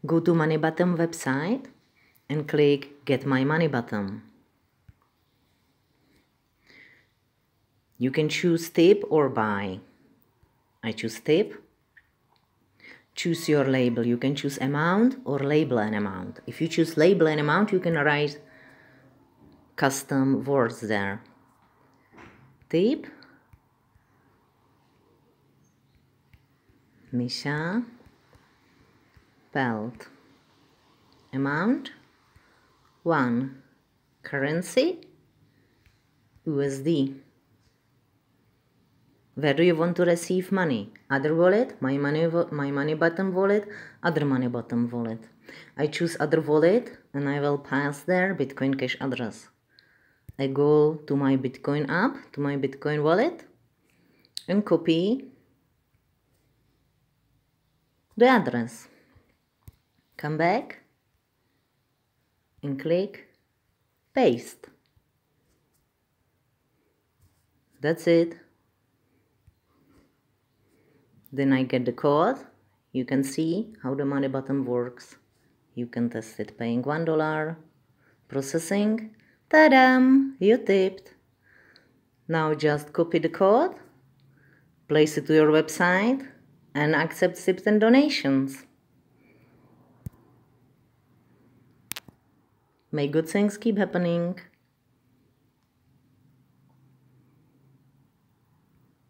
Go to Money button website and click Get My Money button. You can choose tip or buy. I choose tip. Choose your label. You can choose amount or label an amount. If you choose label an amount, you can write custom words there. Tip. Misha. Pelt. Amount 1. Currency USD. Where do you want to receive money? Other wallet, my money button wallet, other money button wallet. I choose other wallet and I will pass their Bitcoin Cash address. I go to my Bitcoin app, to my Bitcoin wallet, and copy the address. Come back and click paste. That's it. Then I get the code. You can see how the money button works. You can test it paying $1. Processing. Ta-da! You tipped. Now just copy the code, place it to your website, and accept tips and donations. May good things keep happening.